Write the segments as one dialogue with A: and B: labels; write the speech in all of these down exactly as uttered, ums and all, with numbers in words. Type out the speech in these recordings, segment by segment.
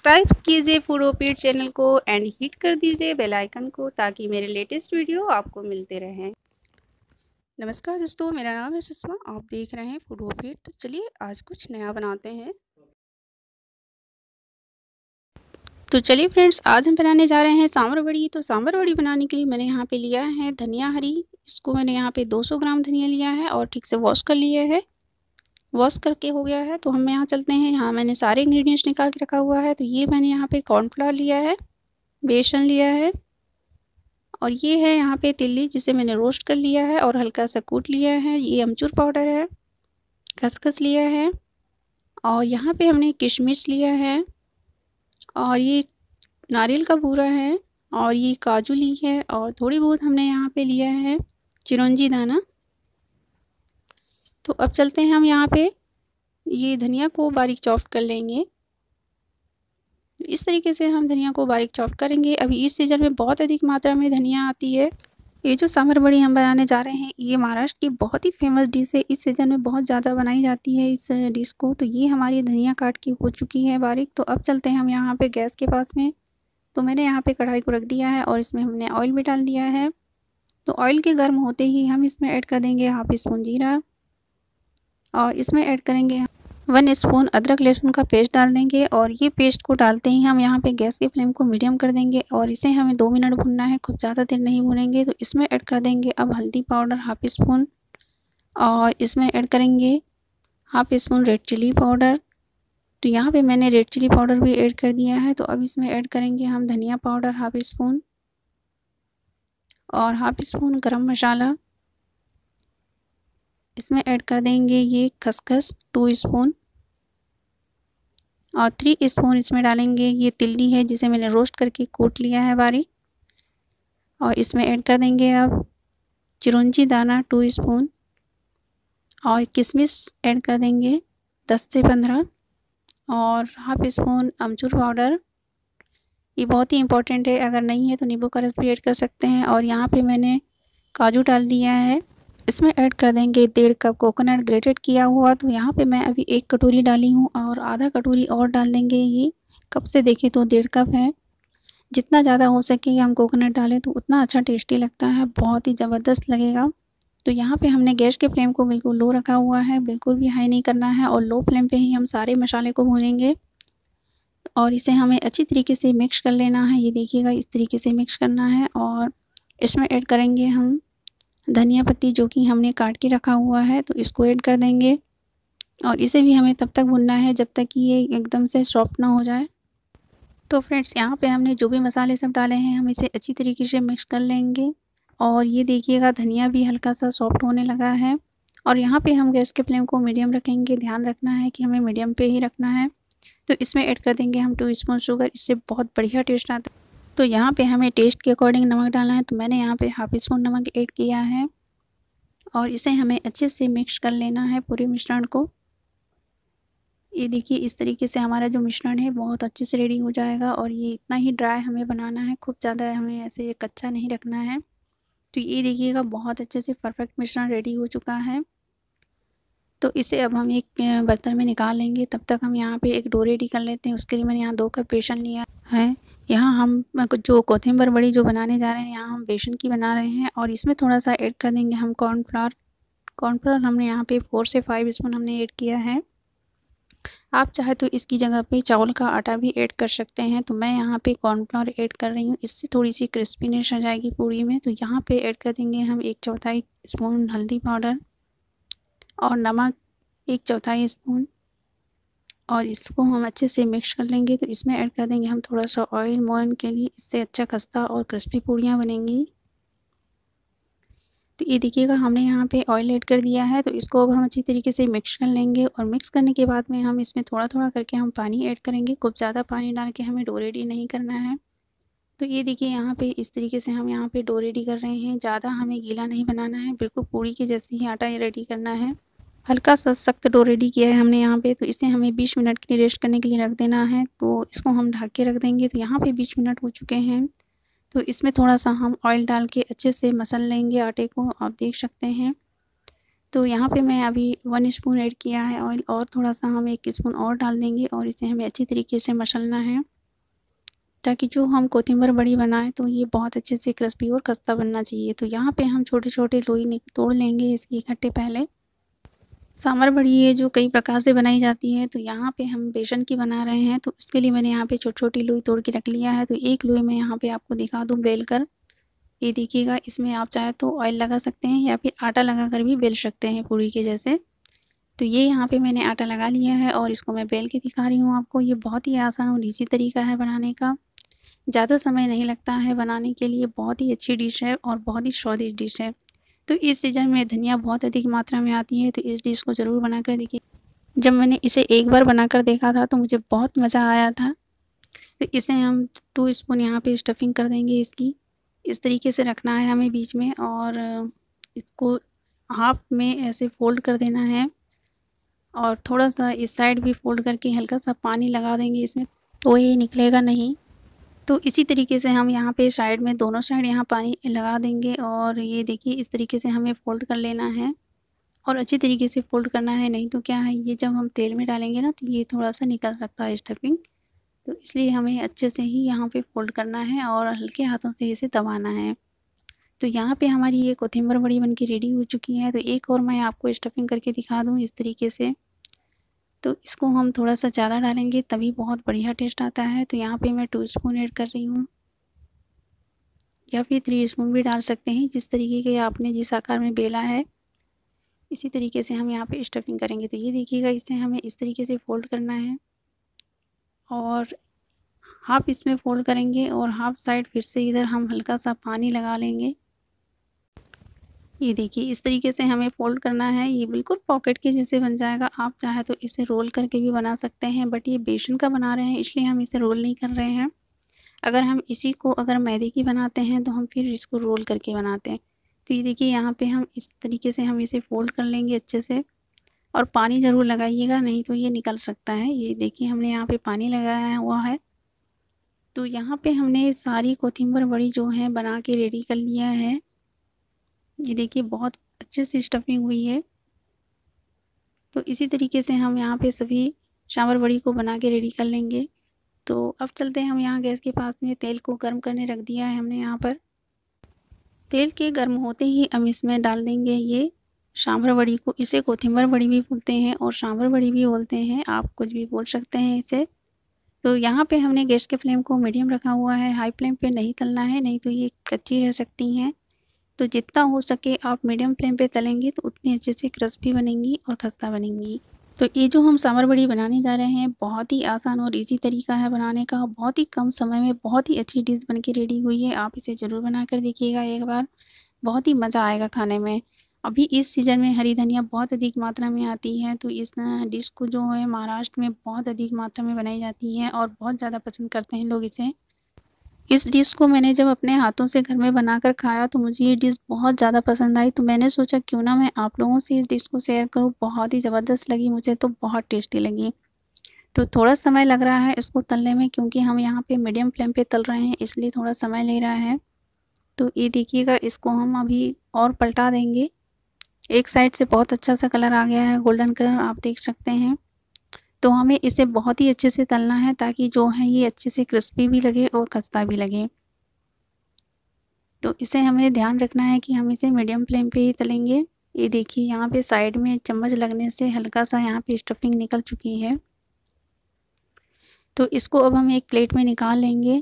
A: Subscribe कीजिए food ओपिएट channel को एंड हिट कर दीजिए बेल आइकन को ताकि मेरे लेटेस्ट वीडियो आपको मिलते रहें। नमस्कार दोस्तों, मेरा नाम है सुषमा, आप देख रहे हैं फूड ओपिएट। तो चलिए आज कुछ नया बनाते हैं। तो चलिए फ्रेंड्स, आज हम बनाने जा रहे हैं सांभर वड़ी। तो सांभर वड़ी बनाने के लिए मैंने यहाँ पे लिया है धनिया हरी। इसको मैंने यहाँ पे दो सौ ग्राम धनिया लिया है और ठीक से वॉश कर लिया है। वॉश करके हो गया है तो हम यहाँ चलते हैं। यहाँ मैंने सारे इंग्रेडिएंट्स निकाल के रखा हुआ है। तो ये मैंने यहाँ पे कॉर्नफ्लावर लिया है, बेसन लिया है और ये है यहाँ पे तिल्ली जिसे मैंने रोस्ट कर लिया है और हल्का सा कूट लिया है। ये अमचूर पाउडर है, खसखस लिया है और यहाँ पे हमने किशमिश लिया है और ये नारियल का बूरा है और ये काजू ली है और थोड़ी बहुत हमने यहाँ पे लिया है चिरौंजी दाना। तो अब चलते हैं हम यहाँ पे ये धनिया को बारीक चॉप कर लेंगे। इस तरीके से हम धनिया को बारीक चॉप करेंगे। अभी इस सीज़न में बहुत अधिक मात्रा में धनिया आती है। ये जो सांभर वड़ी हम बनाने जा रहे हैं ये महाराष्ट्र की बहुत ही फेमस डिश है। इस सीज़न में बहुत ज़्यादा बनाई जाती है इस डिश को। तो ये हमारी धनिया काट की हो चुकी है बारीक। तो अब चलते हैं हम यहाँ पे गैस के पास में। तो मैंने यहाँ पे कढ़ाई को रख दिया है और इसमें हमने ऑयल भी डाल दिया है। तो ऑयल के गर्म होते ही हम इसमें ऐड कर देंगे हाफ स्पून जीरा और इसमें ऐड करेंगे वन स्पून अदरक लहसुन का पेस्ट डाल देंगे। और ये पेस्ट को डालते ही हम यहाँ पे गैस की फ्लेम को मीडियम कर देंगे और इसे हमें दो मिनट भूनना है, खूब ज़्यादा देर नहीं भूनेंगे। तो इसमें ऐड कर देंगे अब हल्दी पाउडर हाफ स्पून और इसमें ऐड करेंगे half spoon red chilli powder. तो यहाँ पे मैंने रेड चिली पाउडर भी ऐड कर दिया है। तो अब इसमें ऐड करेंगे हम धनिया पाउडर हाफ स्पून और हाफ स्पून गरम मसाला। इसमें ऐड कर देंगे ये खसखस टू स्पून और थ्री स्पून इसमें डालेंगे ये तिल्ली है जिसे मैंने रोस्ट करके कूट लिया है बारीक। और इसमें ऐड कर देंगे अब चिरौंजी दाना टू स्पून और किशमिश ऐड कर देंगे दस से पंद्रह और हाफ स्पून अमचूर पाउडर। ये बहुत ही इम्पोर्टेंट है, अगर नहीं है तो नींबू का रस भी ऐड कर सकते हैं। और यहाँ पे मैंने काजू डाल दिया है। इसमें ऐड कर देंगे डेढ़ कप कोकोनट ग्रेटेड किया हुआ। तो यहाँ पे मैं अभी एक कटोरी डाली हूँ और आधा कटोरी और डाल देंगे। ये कप से देखें तो डेढ़ कप है। जितना ज़्यादा हो सके हम कोकोनट डालें तो उतना अच्छा टेस्टी लगता है, बहुत ही ज़बरदस्त लगेगा। तो यहाँ पे हमने गैस के फ्लेम को बिल्कुल लो रखा हुआ है, बिल्कुल भी हाई नहीं करना है और लो फ्लेम पे ही हम सारे मसाले को भूनेंगे और इसे हमें अच्छी तरीके से मिक्स कर लेना है। ये देखिएगा इस तरीके से मिक्स करना है और इसमें ऐड करेंगे हम धनिया पत्ती जो कि हमने काट के रखा हुआ है। तो इसको ऐड कर देंगे और इसे भी हमें तब तक भूनना है जब तक कि ये एकदम से सॉफ्ट ना हो जाए। तो फ्रेंड्स यहाँ पे हमने जो भी मसाले सब डाले हैं हम इसे अच्छी तरीके से मिक्स कर लेंगे और ये देखिएगा धनिया भी हल्का सा सॉफ्ट होने लगा है। और यहाँ पे हम गैस के फ्लेम को मीडियम रखेंगे, ध्यान रखना है कि हमें मीडियम पे ही रखना है। तो इसमें ऐड कर देंगे हम टू स्पून शुगर, इससे बहुत बढ़िया टेस्ट आता है। तो यहाँ पे हमें टेस्ट के अकॉर्डिंग नमक डालना है। तो मैंने यहाँ पे हाफ स्पून नमक ऐड किया है और इसे हमें अच्छे से मिक्स कर लेना है पूरे मिश्रण को। ये देखिए इस तरीके से हमारा जो मिश्रण है बहुत अच्छे से रेडी हो जाएगा और ये इतना ही ड्राई हमें बनाना है, खूब ज़्यादा हमें ऐसे कच्चा नहीं रखना है। तो ये देखिएगा बहुत अच्छे से परफेक्ट मिश्रण रेडी हो चुका है। तो इसे अब हम एक बर्तन में निकाल लेंगे। तब तक हम यहाँ पे एक डो रेडी कर लेते हैं। उसके लिए मैंने यहाँ दो कप बेसन लिया है। यहाँ हम जो कोथिंबर बड़ी जो बनाने जा रहे हैं यहाँ हम बेसन की बना रहे हैं और इसमें थोड़ा सा ऐड कर देंगे हम कॉर्नफ्लावर। कॉर्नफ्लावर हमने यहाँ पे फोर से फाइव स्पून हमने ऐड किया है। आप चाहे तो इसकी जगह पे चावल का आटा भी ऐड कर सकते हैं। तो मैं यहाँ पे कॉर्नफ्लावर ऐड कर रही हूँ, इससे थोड़ी सी क्रिस्पीनेस आ जाएगी पूरी में। तो यहाँ पे ऐड कर देंगे हम एक चौथाई स्पून हल्दी पाउडर और नमक एक चौथाई स्पून और इसको हम अच्छे से मिक्स कर लेंगे। तो इसमें ऐड कर देंगे हम थोड़ा सा ऑयल मोहन के लिए, इससे अच्छा खस्ता और क्रिस्पी पूड़ियाँ बनेंगी। तो ये देखिएगा हमने यहाँ पे ऑयल ऐड कर दिया है। तो इसको अब हम अच्छी तरीके से मिक्स कर लेंगे और मिक्स करने के बाद में हम इसमें थोड़ा थोड़ा करके हम पानी ऐड करेंगे। खूब ज़्यादा पानी डाल के हमें डो रेडी नहीं करना है। तो ये देखिए यहाँ पे इस तरीके से हम यहाँ पे डो रेडी कर रहे हैं। ज़्यादा हमें गीला नहीं बनाना है, बिल्कुल पूड़ी के जैसे ही आटा रेडी करना है। हल्का सा सख्त डो रेडी किया है हमने यहाँ पे। तो इसे हमें बीस मिनट के लिए रेस्ट करने के लिए रख देना है। तो इसको हम ढक के रख देंगे। तो यहाँ पे बीस मिनट हो चुके हैं। तो इसमें थोड़ा सा हम ऑयल डाल के अच्छे से मसल लेंगे आटे को, आप देख सकते हैं। तो यहाँ पे मैं अभी वन स्पून ऐड किया है ऑयल और थोड़ा सा हम एक स्पून और डाल देंगे और इसे हमें अच्छी तरीके से मसलना है। ताकि जो हम कोथिंबर बड़ी बनाएं तो ये बहुत अच्छे से क्रिस्पी और खस्ता बनना चाहिए। तो यहाँ पे हम छोटे छोटे लोई तोड़ लेंगे इसकी इकट्ठे। पहले सांभर बड़ी है जो कई प्रकार से बनाई जाती है, तो यहाँ पे हम बेसन की बना रहे हैं, तो उसके लिए मैंने यहाँ पे छोटी छोटी लोई तोड़ के रख लिया है। तो एक लोई मैं यहाँ पे आपको दिखा दूँ बेल कर, ये देखिएगा। इसमें आप चाहे तो ऑयल लगा सकते हैं या फिर आटा लगा कर भी बेल सकते हैं पूड़ी के जैसे। तो ये यहाँ पे मैंने आटा लगा लिया है और इसको मैं बेल के दिखा रही हूँ आपको। ये बहुत ही आसान और ईजी तरीका है बनाने का, ज़्यादा समय नहीं लगता है बनाने के लिए। बहुत ही अच्छी डिश है और बहुत ही स्वादिष्ट डिश है। तो इस सीज़न में धनिया बहुत अधिक मात्रा में आती है, तो इस डिश को ज़रूर बना कर देखिए। जब मैंने इसे एक बार बनाकर देखा था तो मुझे बहुत मज़ा आया था। तो इसे हम टू स्पून यहाँ पे स्टफिंग कर देंगे इसकी। इस तरीके से रखना है हमें बीच में और इसको हाफ में ऐसे फोल्ड कर देना है और थोड़ा सा इस साइड भी फोल्ड करके हल्का सा पानी लगा देंगे इसमें, तो ये निकलेगा नहीं। तो इसी तरीके से हम यहाँ पे साइड में दोनों साइड यहाँ पानी लगा देंगे और ये देखिए इस तरीके से हमें फ़ोल्ड कर लेना है और अच्छी तरीके से फ़ोल्ड करना है, नहीं तो क्या है ये जब हम तेल में डालेंगे ना तो ये थोड़ा सा निकल सकता है स्टफिंग। तो इसलिए हमें अच्छे से ही यहाँ पे फ़ोल्ड करना है और हल्के हाथों से इसे दबाना है। तो यहाँ पे हमारी ये कोथिंबर बड़ी बन के रेडी हो चुकी है। तो एक और मैं आपको स्टफिंग करके दिखा दूँ इस तरीके से। तो इसको हम थोड़ा सा ज़्यादा डालेंगे तभी बहुत बढ़िया टेस्ट आता है। तो यहाँ पे मैं टू स्पून ऐड कर रही हूँ या फिर थ्री स्पून भी डाल सकते हैं, जिस तरीके के आपने जिस आकार में बेला है इसी तरीके से हम यहाँ पे स्टफिंग करेंगे। तो ये देखिएगा इसे हमें इस तरीके से फ़ोल्ड करना है और हाफ इसमें फ़ोल्ड करेंगे और हाफ साइड फिर से इधर हम हल्का सा पानी लगा लेंगे। ये देखिए इस तरीके से हमें फ़ोल्ड करना है, ये बिल्कुल पॉकेट के जैसे बन जाएगा। आप चाहे तो इसे रोल करके भी बना सकते हैं, बट ये बेसन का बना रहे हैं इसलिए हम इसे रोल नहीं कर रहे हैं। अगर हम इसी को अगर मैदे की बनाते हैं तो हम फिर इसको रोल करके बनाते हैं। तो ये देखिए यहाँ पे हम इस तरीके से हम इसे फ़ोल्ड कर लेंगे अच्छे से और पानी ज़रूर लगाइएगा, नहीं तो ये निकल सकता है। ये देखिए हमने यहाँ पे पानी लगाया हुआ है। तो यहाँ पे हमने सारी कोथिंबर बड़ी जो है बना के रेडी कर लिया है। ये देखिए बहुत अच्छे से स्टफिंग हुई है। तो इसी तरीके से हम यहाँ पे सभी सांभर बड़ी को बना के रेडी कर लेंगे। तो अब चलते हैं हम यहाँ गैस के पास में तेल को गर्म करने रख दिया है हमने यहाँ पर। तेल के गर्म होते ही हम इसमें डाल देंगे ये सांभर बड़ी को। इसे कोथिंबर बड़ी भी बोलते हैं और सांभर बड़ी भी बोलते हैं, आप कुछ भी बोल सकते हैं इसे। तो यहाँ पे हमने गैस के फ्लेम को मीडियम रखा हुआ है, हाई फ्लेम पे नहीं तलना है, नहीं तो ये कच्ची रह सकती हैं। तो जितना हो सके आप मीडियम फ्लेम पे तलेंगे तो उतनी अच्छे से क्रिस्पी बनेंगी और खस्ता बनेंगी। तो ये जो हम सांभर बड़ी बनाने जा रहे हैं बहुत ही आसान और इजी तरीका है बनाने का। बहुत ही कम समय में बहुत ही अच्छी डिश बन के रेडी हुई है। आप इसे ज़रूर बना कर देखिएगा एक बार, बहुत ही मज़ा आएगा खाने में। अभी इस सीज़न में हरी धनिया बहुत अधिक मात्रा में आती है, तो इस डिश को जो है महाराष्ट्र में बहुत अधिक मात्रा में बनाई जाती है और बहुत ज़्यादा पसंद करते हैं लोग इसे। इस डिश को मैंने जब अपने हाथों से घर में बनाकर खाया तो मुझे ये डिश बहुत ज़्यादा पसंद आई। तो मैंने सोचा क्यों ना मैं आप लोगों से इस डिश को शेयर करूँ। बहुत ही ज़बरदस्त लगी मुझे, तो बहुत टेस्टी लगी। तो थोड़ा समय लग रहा है इसको तलने में, क्योंकि हम यहाँ पे मीडियम फ्लेम पे तल रहे हैं इसलिए थोड़ा समय ले रहा है। तो ये देखिएगा इसको हम अभी और पलटा देंगे। एक साइड से बहुत अच्छा सा कलर आ गया है, गोल्डन कलर आप देख सकते हैं। तो हमें इसे बहुत ही अच्छे से तलना है ताकि जो है ये अच्छे से क्रिस्पी भी लगे और खस्ता भी लगे। तो इसे हमें ध्यान रखना है कि हम इसे मीडियम फ्लेम पे ही तलेंगे। ये देखिए यहाँ पे साइड में चम्मच लगने से हल्का सा यहाँ पे स्टफिंग निकल चुकी है। तो इसको अब हम एक प्लेट में निकाल लेंगे।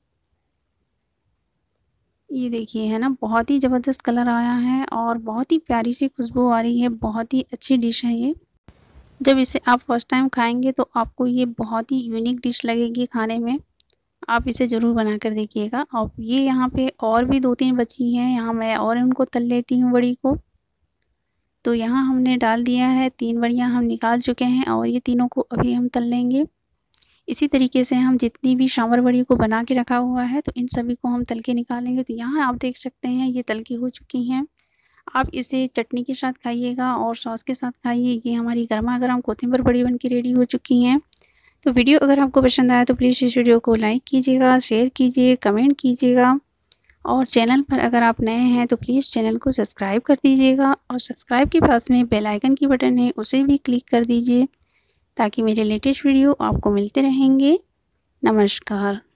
A: ये देखिए है ना, बहुत ही ज़बरदस्त कलर आया है और बहुत ही प्यारी सी खुशबू आ रही है। बहुत ही अच्छी डिश है ये। जब इसे आप फर्स्ट टाइम खाएंगे तो आपको ये बहुत ही यूनिक डिश लगेगी खाने में। आप इसे ज़रूर बना कर देखिएगा। और ये यहाँ पे और भी दो तीन बची हैं, यहाँ मैं और उनको तल लेती हूँ बड़ी को। तो यहाँ हमने डाल दिया है, तीन बड़ियाँ हम निकाल चुके हैं और ये तीनों को अभी हम तल लेंगे। इसी तरीके से हम जितनी भी सांभर बड़ी को बना के रखा हुआ है तो इन सभी को हम तल के निकालेंगे। तो यहाँ आप देख सकते हैं ये तल की हो चुकी हैं। आप इसे चटनी के साथ खाइएगा और सॉस के साथ खाइए। ये हमारी गर्मा गर्म कोथिंबर बड़ी बन के रेडी हो चुकी हैं। तो वीडियो अगर आपको पसंद आया तो प्लीज़ इस वीडियो को लाइक कीजिएगा, शेयर कीजिए, कमेंट कीजिएगा। और चैनल पर अगर आप नए हैं तो प्लीज़ चैनल को सब्सक्राइब कर दीजिएगा और सब्सक्राइब के पास में बेल आइकन की बटन है उसे भी क्लिक कर दीजिए ताकि मेरे लेटेस्ट वीडियो आपको मिलते रहेंगे। नमस्कार।